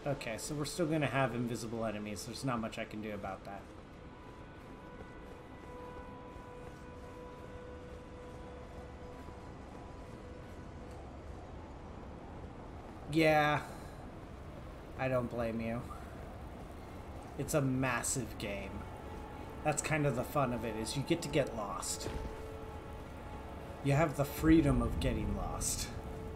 Okay, so we're still going to have invisible enemies. There's not much I can do about that. Yeah, I don't blame you. It's a massive game. That's kind of the fun of it, is you get to get lost. You have the freedom of getting lost.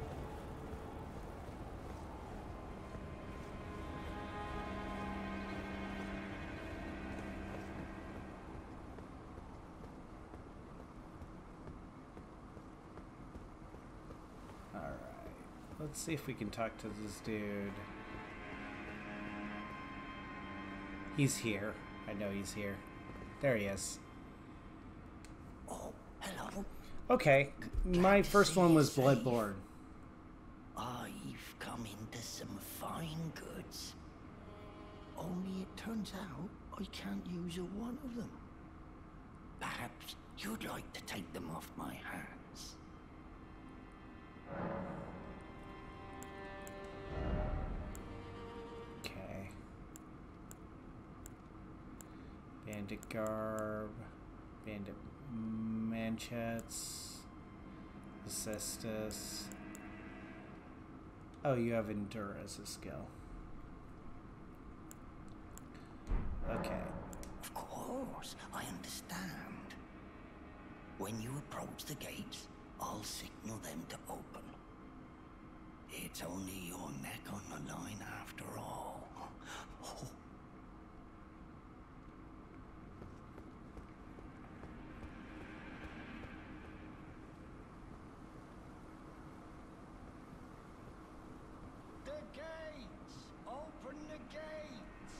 Alright, let's see if we can talk to this dude. He's here. I know he's here. There he is. Oh, hello. Okay, my first one was Bloodborne. I've come into some fine goods. Only it turns out I can't use a one of them. Perhaps you'd like to take them off my hands. Okay. Bandit garb. Bandit manchets. Cestus. Oh, you have Endure as a skill. Okay. Of course, I understand. When you approach the gates, I'll signal them to open. It's only your neck on the line after all. Oh. The gates! Open the gates!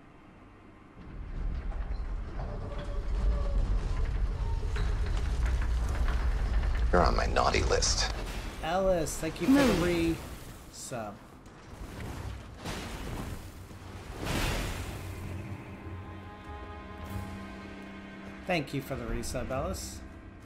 You're on my naughty list. Alice, thank you for the re-sub. Thank you for the resub, Alice.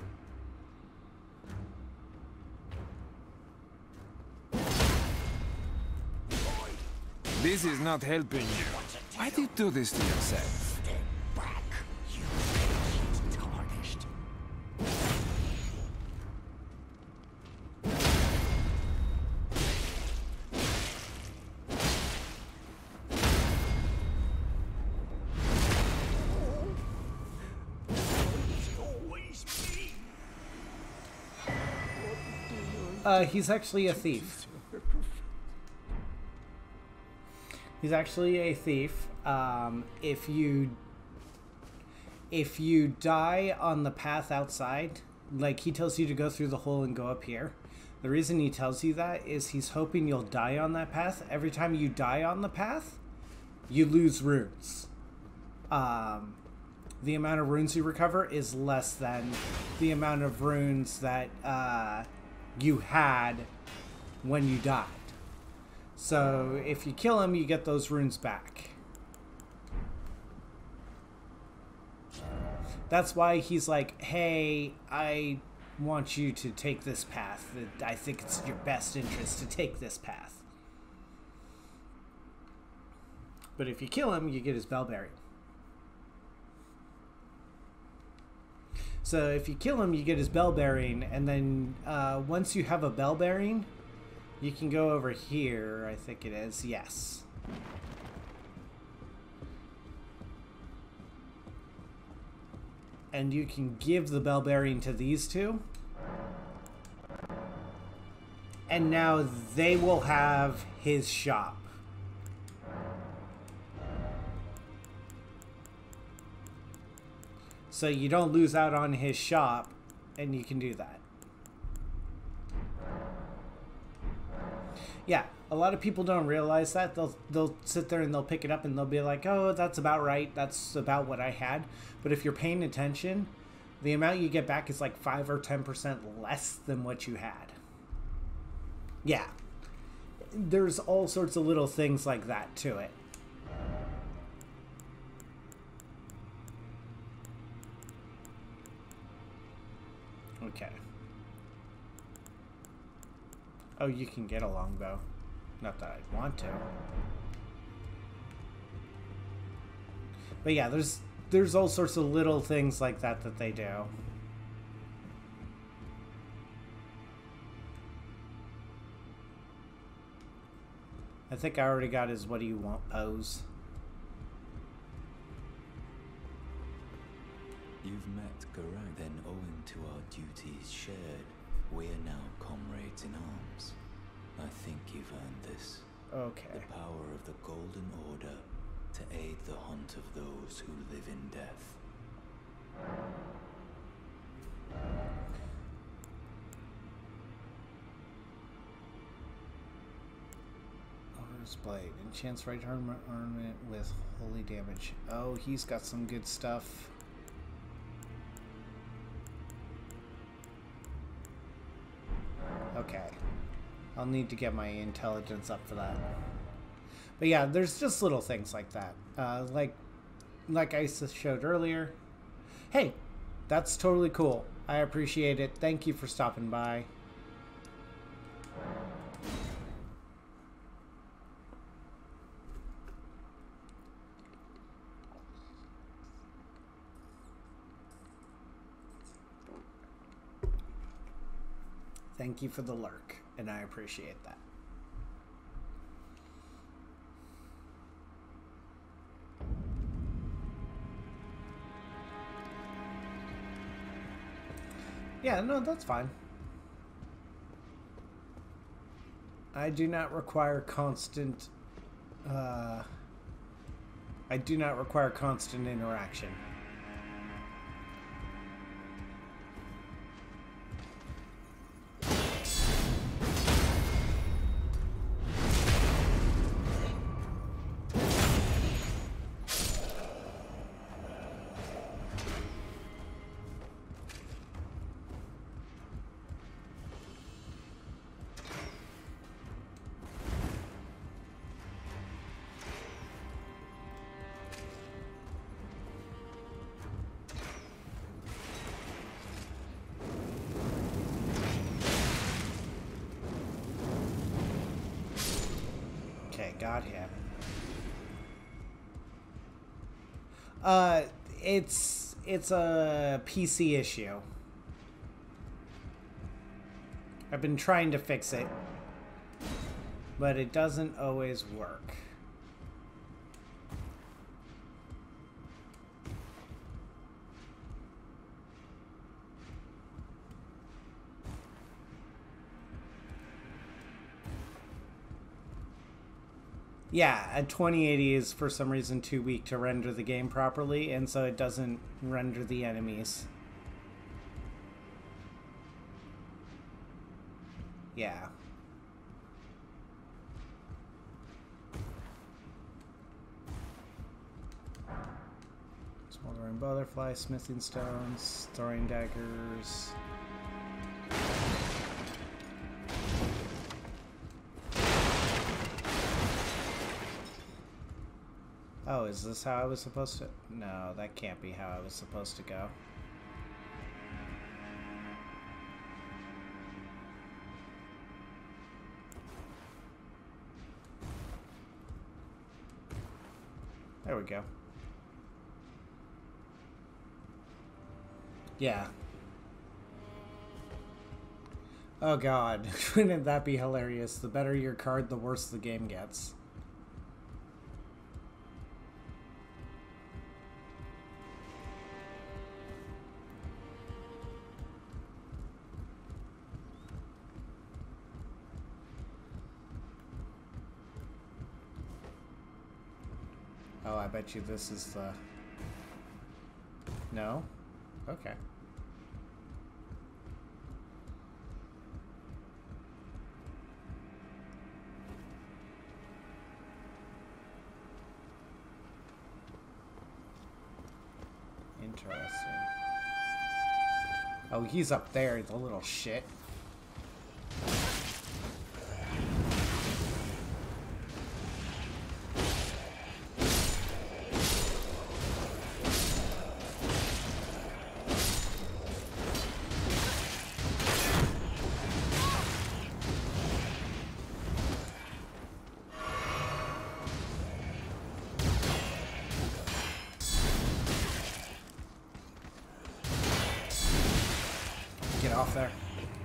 This is not helping you. Why do you do this to yourself? Step back, you patience tarnished. He's actually a thief. He's actually a thief. If you die on the path outside, like he tells you to go through the hole and go up here. The reason he tells you that is he's hoping you'll die on that path. Every time you die on the path, you lose runes. The amount of runes you recover is less than the amount of runes that you had when you died. So if you kill him, you get those runes back. That's why he's like, hey, I want you to take this path. I think it's in your best interest to take this path. But if you kill him, you get his bell bearing. So if you kill him, you get his bell bearing, and then once you have a bell bearing, you can go over here, I think it is. Yes. And you can give the bell bearing to these two. And now they will have his shop. So you don't lose out on his shop, and you can do that. Yeah, a lot of people don't realize that. They'll sit there and they'll pick it up and they'll be like, oh, that's about right. That's about what I had. But if you're paying attention, the amount you get back is like 5 or 10% less than what you had. Yeah. There's all sorts of little things like that to it. Okay. Oh, you can get a longbow. Not that I'd want to. But yeah, there's all sorts of little things like that that they do. I think I already got his "what do you want" pose. You've met Garang, then owing to our duties shared, we are now comrades in arms. I think you've earned this. Okay. The power of the Golden Order to aid the hunt of those who live in death. Order's Blade. Enchants right armament with holy damage. Oh, he's got some good stuff. Okay. I'll need to get my intelligence up for that. But yeah, there's just little things like that. Like I showed earlier. Hey, that's totally cool. I appreciate it. Thank you for stopping by. Thank you for the lurk, and I appreciate that. Yeah, no, that's fine. I do not require constant interaction. Got him. It's a PC issue. I've been trying to fix it, but it doesn't always work. Yeah, a 2080 is for some reason too weak to render the game properly, and so it doesn't render the enemies. Yeah. Smoldering butterfly, smithing stones, throwing daggers. Oh, is this how I was supposed to? No, that can't be how I was supposed to go. There we go. Yeah. Oh god, wouldn't that be hilarious? The better your card, the worse the game gets. Oh, I bet you this is the... No? Okay. Interesting. Oh, he's up there, the little shit. off there.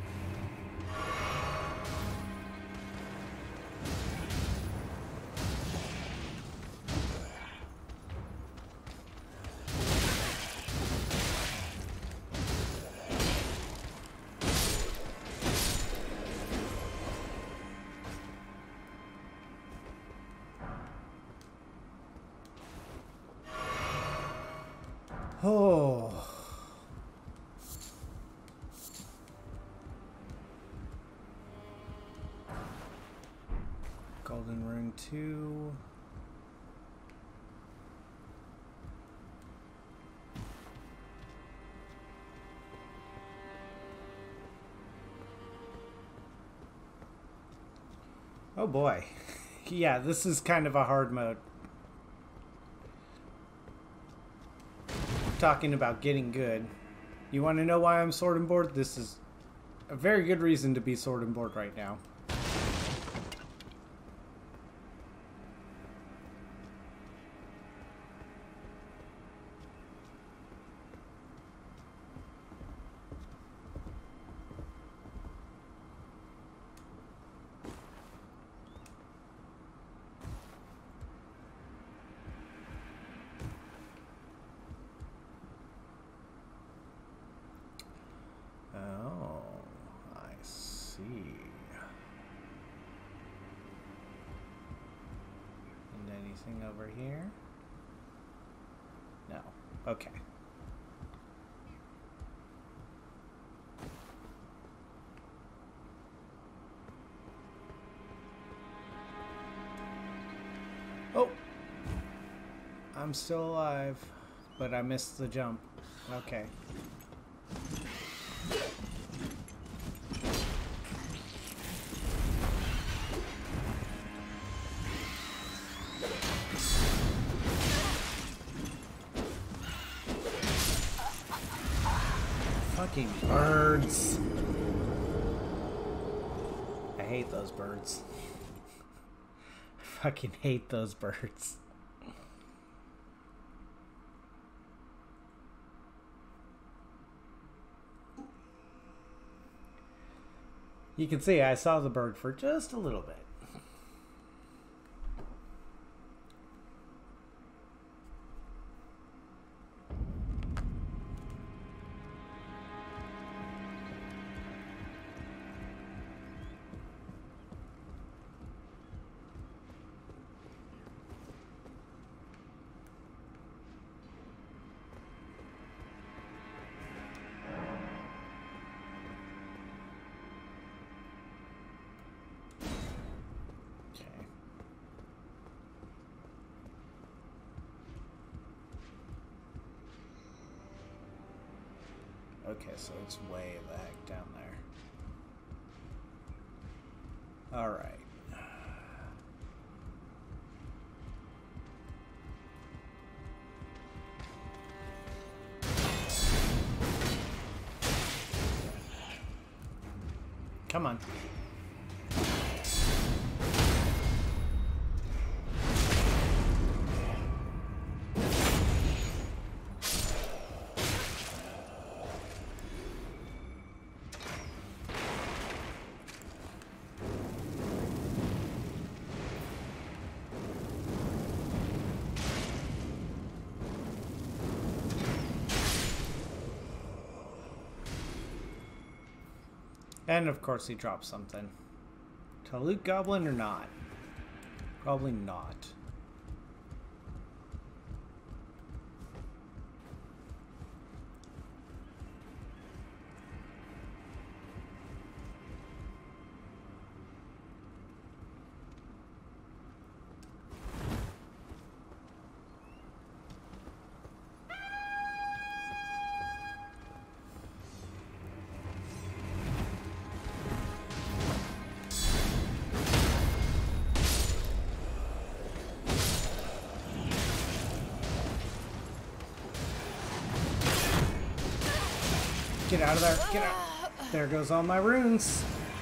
Oh. Golden Rune 2. Oh boy. Yeah, this is kind of a hard mode. Talking about getting good. You want to know why I'm sword and board? This is a very good reason to be sword and board right now. Over here? No. Okay. Oh! I'm still alive, but I missed the jump. Okay. Fucking birds. I hate those birds. I fucking hate those birds. You can see I saw the bird for just a little bit. Okay, so it's way the heck down there. All right. Come on. And of course he drops something. To loot goblin or not? Probably not. Get out of there. Get out. There goes all my runes.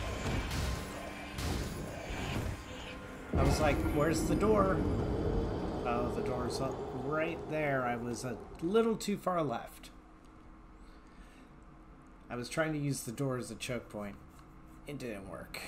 I was like, where's the door? Oh, the door's up right there. I was a little too far left. I was trying to use the door as a choke point. It didn't work.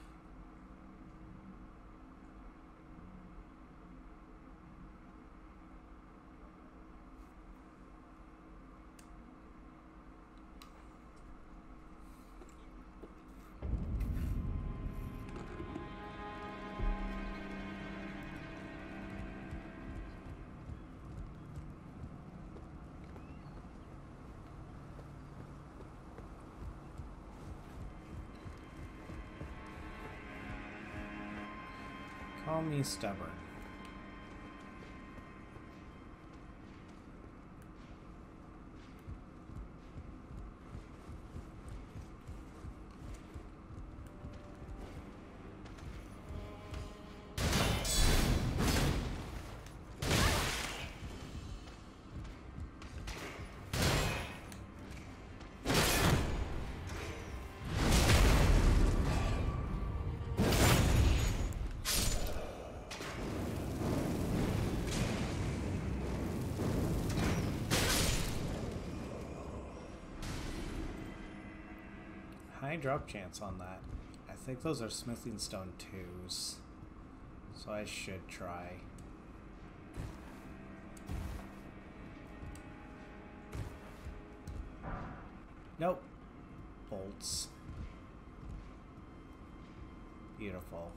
Call me stubborn. High drop chance on that. I think those are smithing stone 2s. So I should try. Nope. Bolts. Beautiful.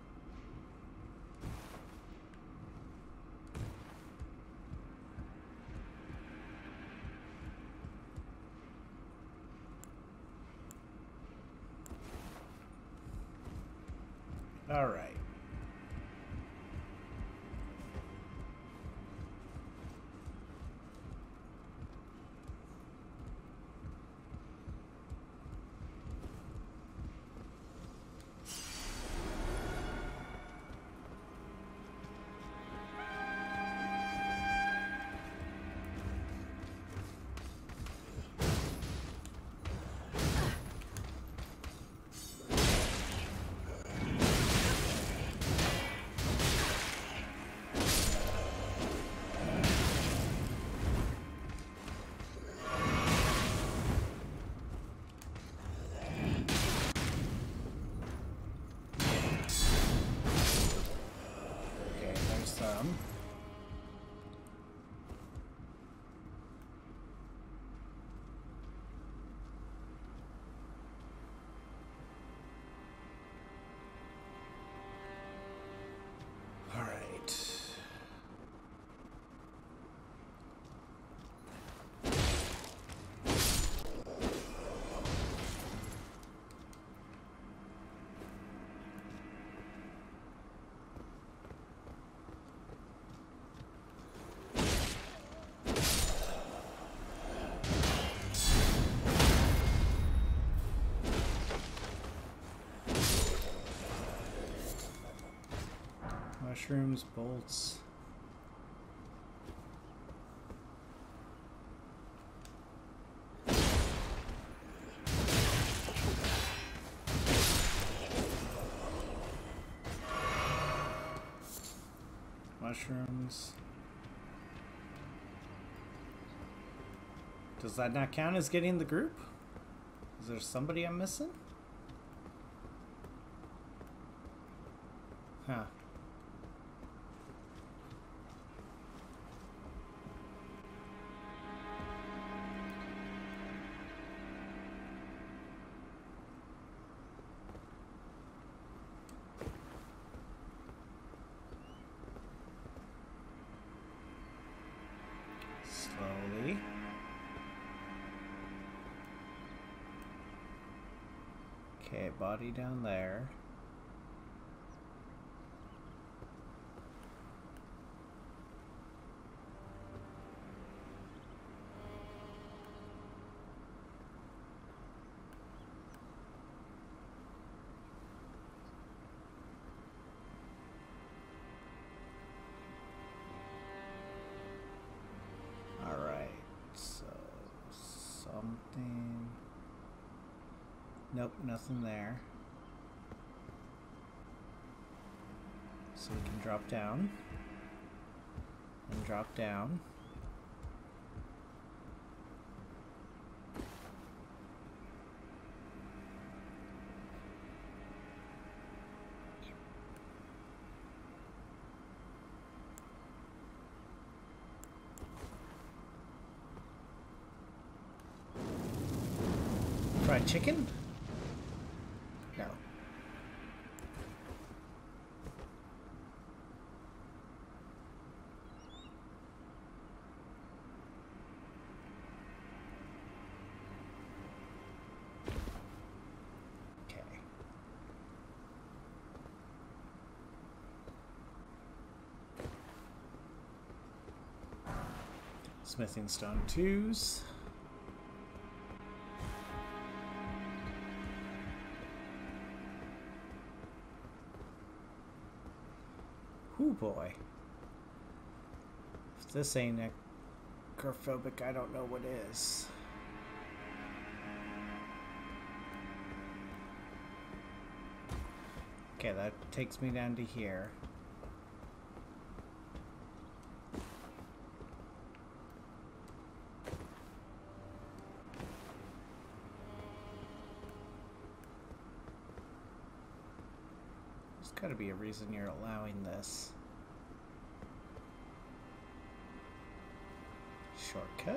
All right. Mushrooms, bolts. Mushrooms. Does that not count as getting the group? Is there somebody I'm missing? Huh. Slowly. Okay, body down there. Nope, nothing there. So we can drop down. And drop down. Fried chicken? No. Okay. Smithing stone 2s. Ooh boy. If this ain't necrophobic, I don't know what is. Okay, that takes me down to here. There's gotta be a reason you're allowing this. Shortcut?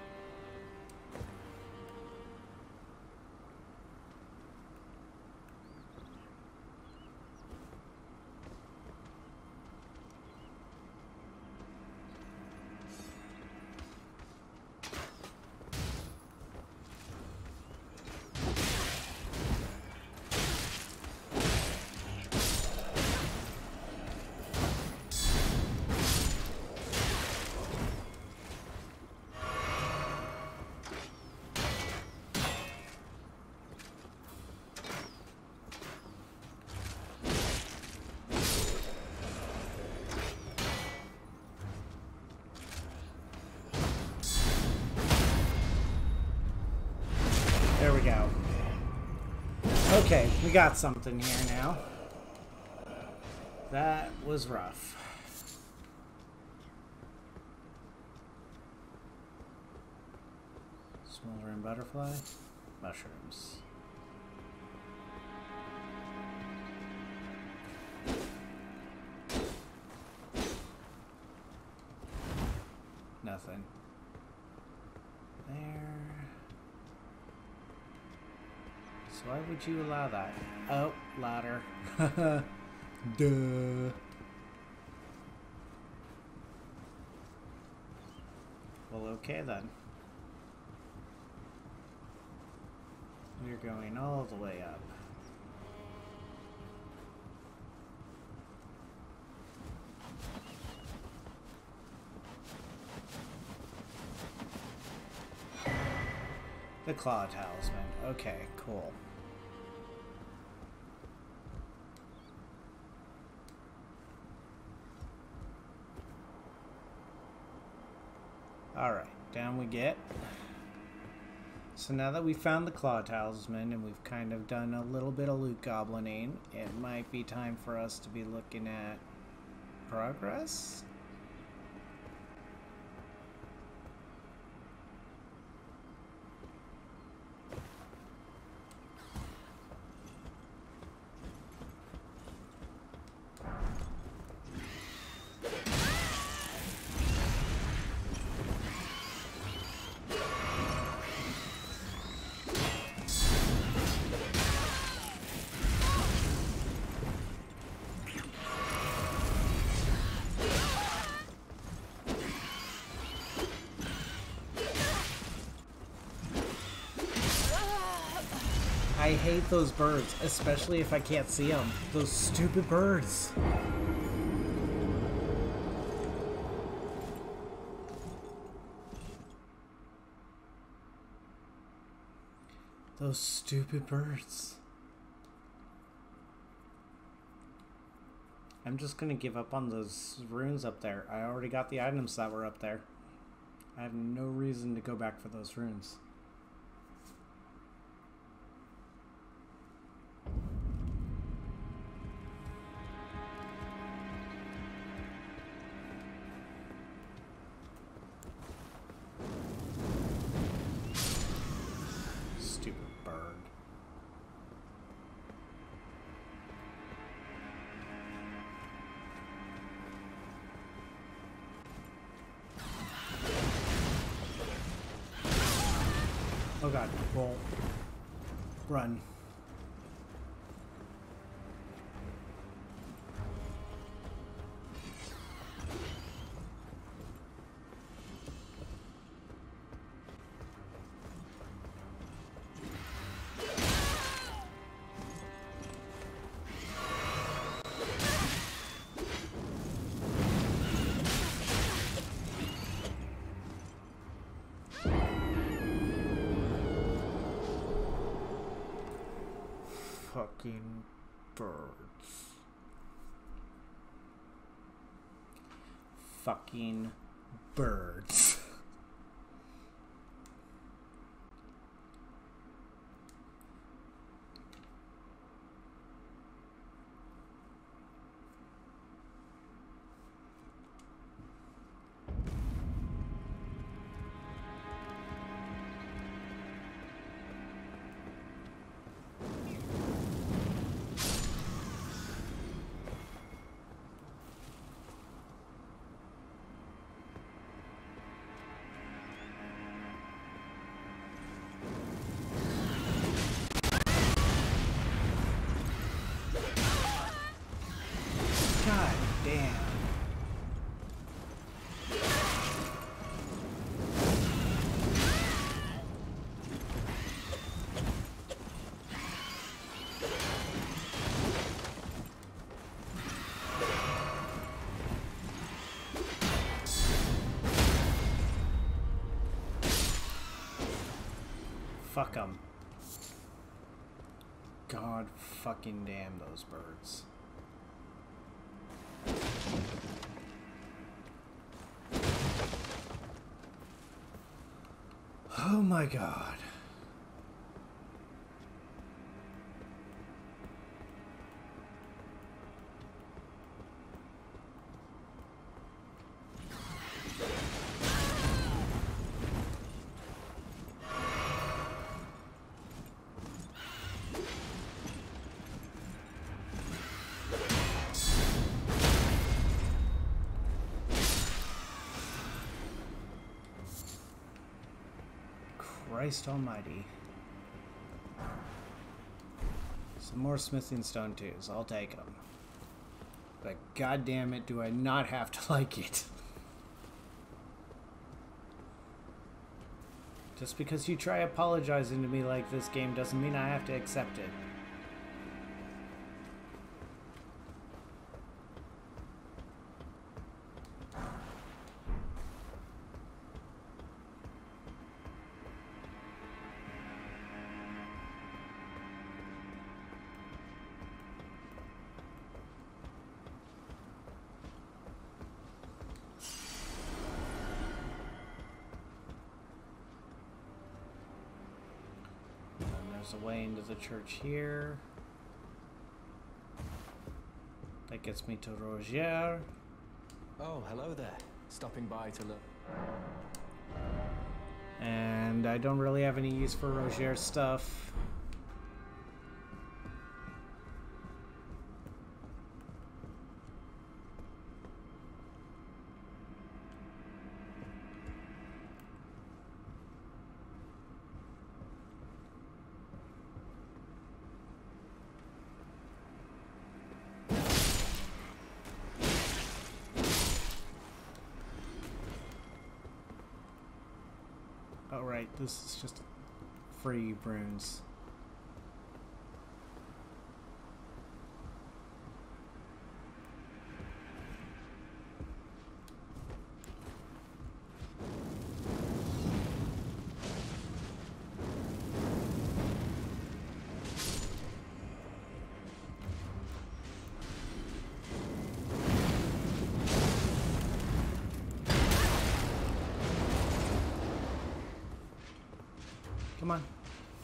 There we go. Okay, we got something here now. That was rough. Smoldering butterfly. Mushrooms. Nothing. There. So why would you allow that? Oh, ladder. Duh. Well, okay then. We're going all the way up. The Claw Talisman. Okay, cool. Alright, down we get. So now that we found the Claw Talisman and we've kind of done a little bit of loot goblining, it might be time for us to be looking at progress? I hate those birds, especially if I can't see them. Those stupid birds. Those stupid birds. I'm just gonna give up on those runes up there. I already got the items that were up there. I have no reason to go back for those runes. Oh god, roll. Run. Fucking birds. Fucking birds. God damn. Fuck 'em. God fucking damn those birds. Oh my god. Christ almighty. Some more smithing stone tools. I'll take them. But god damn it, do I not have to like it. Just because you try apologizing to me like this game doesn't mean I have to accept it. There's a way into the church here. That gets me to Rogier. Oh, hello there. Stopping by to look. And I don't really have any use for Rogier stuff. Oh right, this is just free runes. Come on.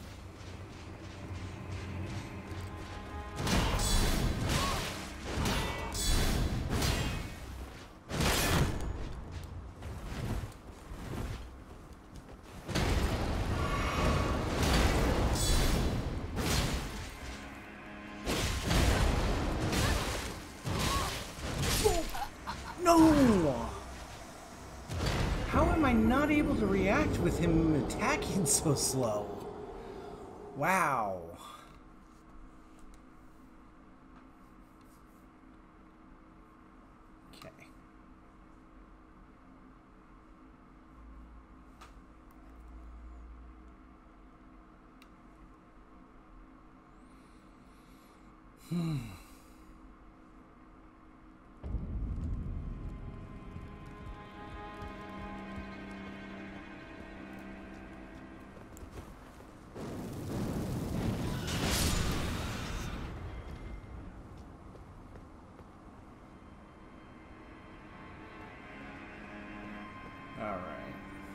No! How am I not able to react with him attacking so slow? Wow. Okay. All right.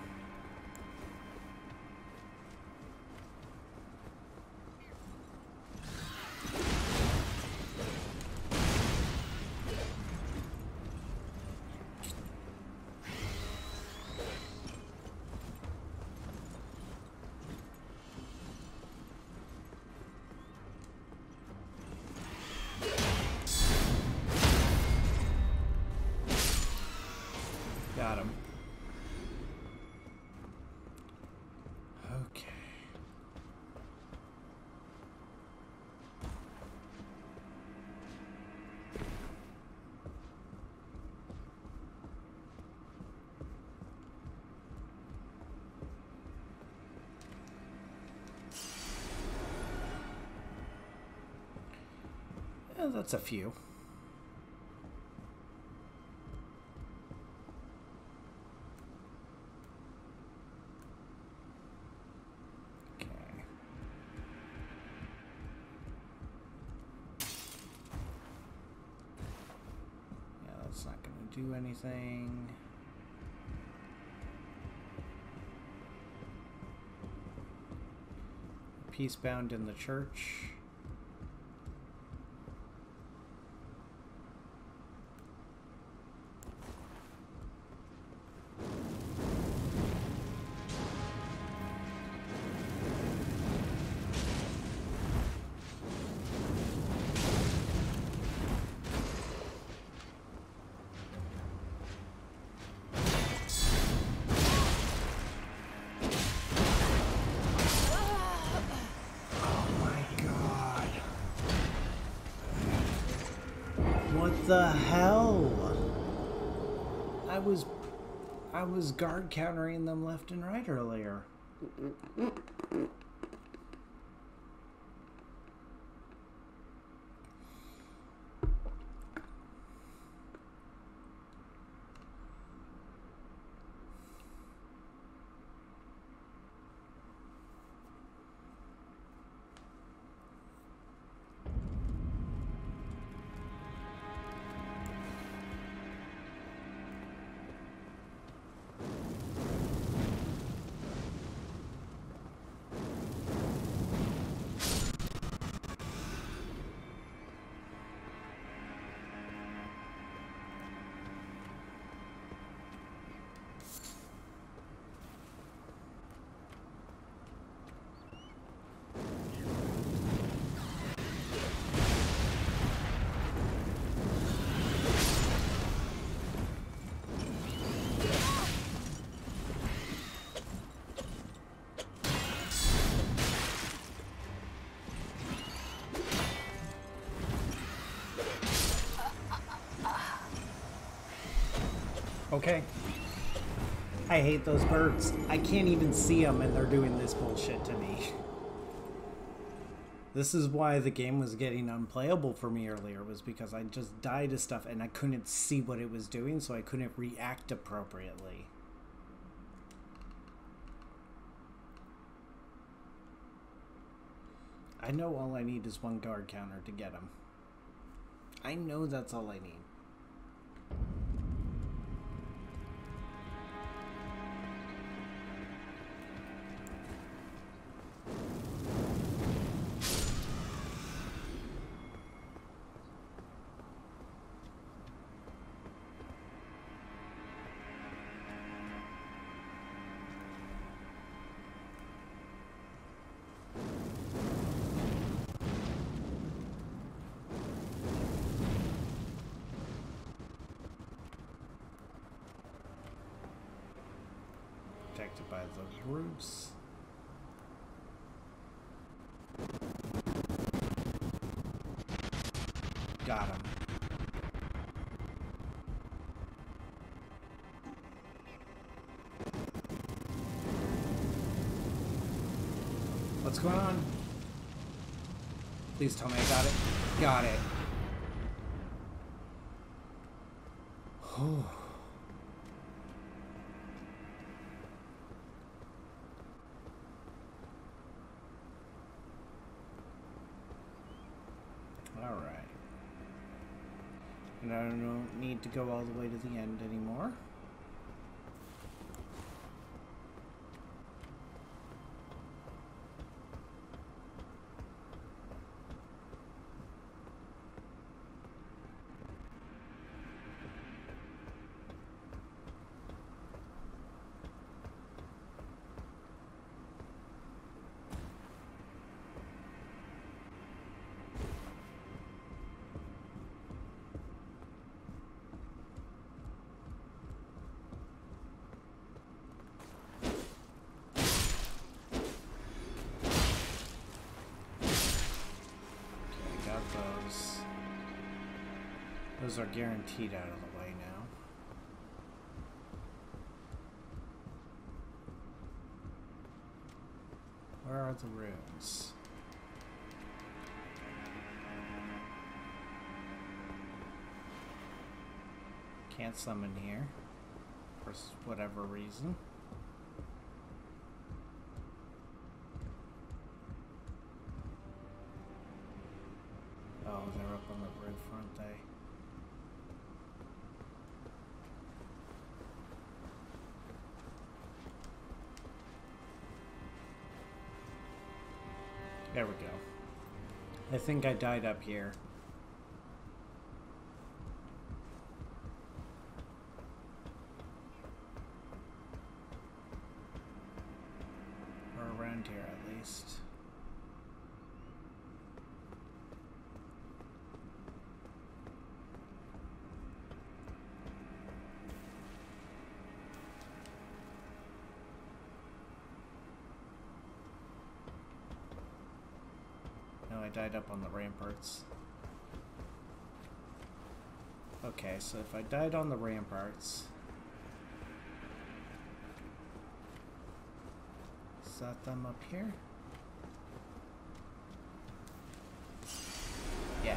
Got him. Okay. Yeah, that's a few. It's not going to do anything. Peacebound in the church. What the hell? I was guard countering them left and right earlier. Okay. I hate those birds. I can't even see them and they're doing this bullshit to me. This is why the game was getting unplayable for me earlier, was because I just died to stuff and I couldn't see what it was doing, so I couldn't react appropriately. I know all I need is one guard counter to get him. I know that's all I need. Protected by the roofs. Got him. What's going on? Please tell me I got it. Got it. Alright. And I don't need to go all the way to the end anymore. Those are guaranteed out of the way now. Where are the runes? Can't summon here for whatever reason. Oh, they're up on the roof, aren't they? There we go. I think I died up here. Or around here at least. I died up on the ramparts. Okay, so if I died on the ramparts, is that them up here? Yeah.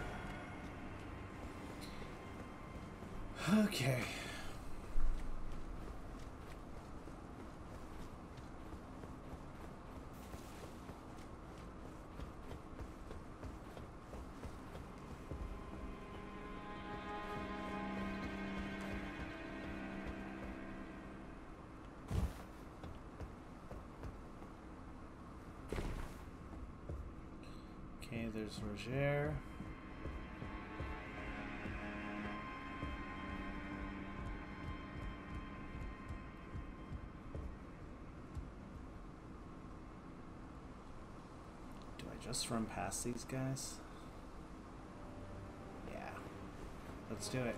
Okay. Okay, there's Roger. Do I just run past these guys? Yeah. Let's do it.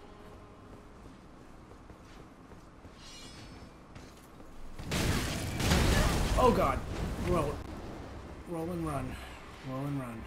Oh god! Roll. Roll and run. Roll and run.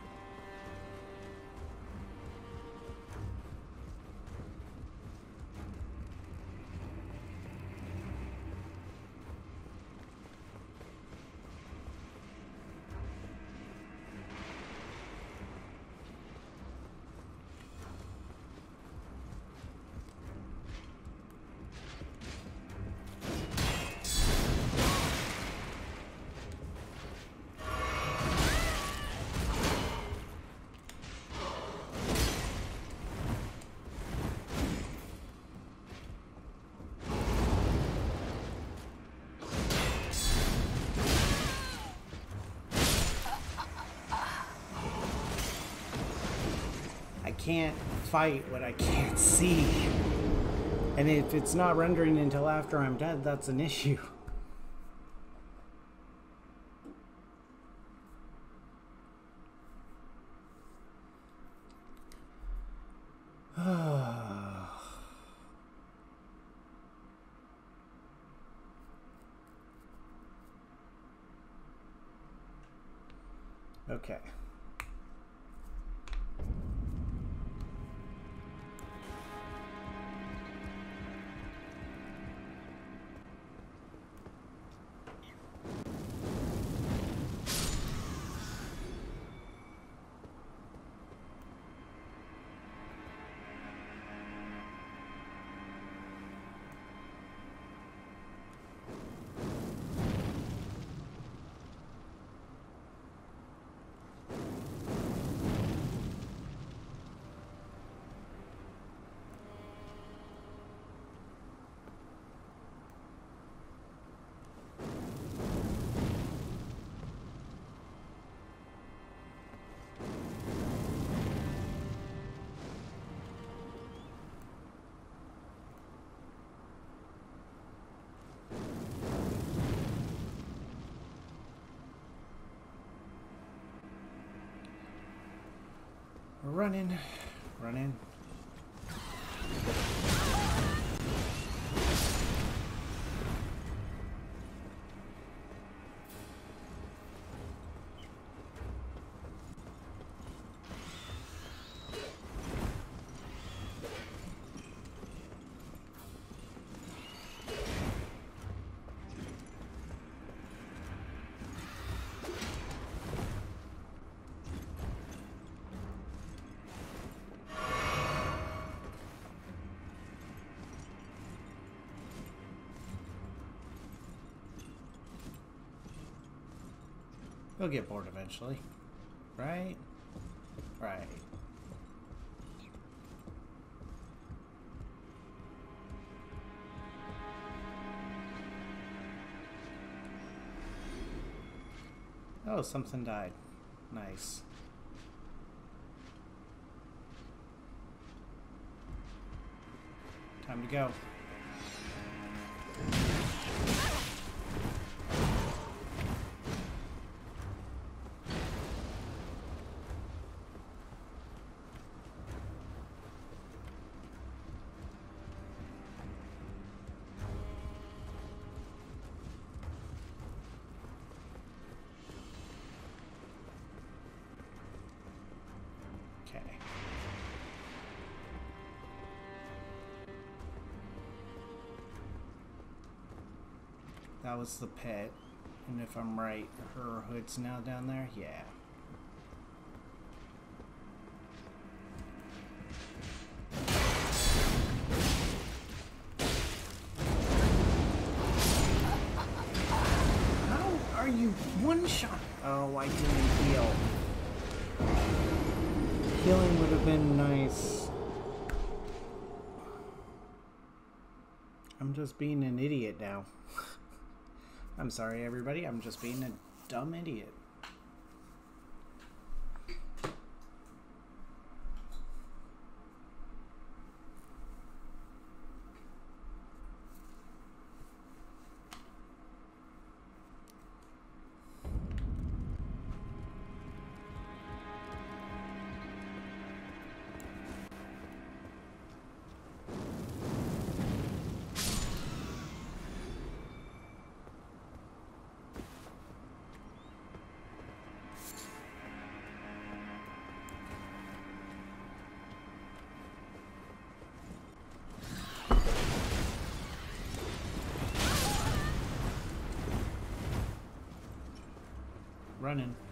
I can't fight what I can't see. And if it's not rendering until after I'm dead, that's an issue. Okay. run in. Run in. We'll get bored eventually. Right? Right. Oh, something died. Nice. Time to go. Okay. That was the pit. And if I'm right, her hood's now down there? Yeah. How are you one shot? Oh, I didn't heal. Healing would have been nice. I'm just being an idiot now. I'm sorry, everybody. I'm just being a dumb idiot. Running.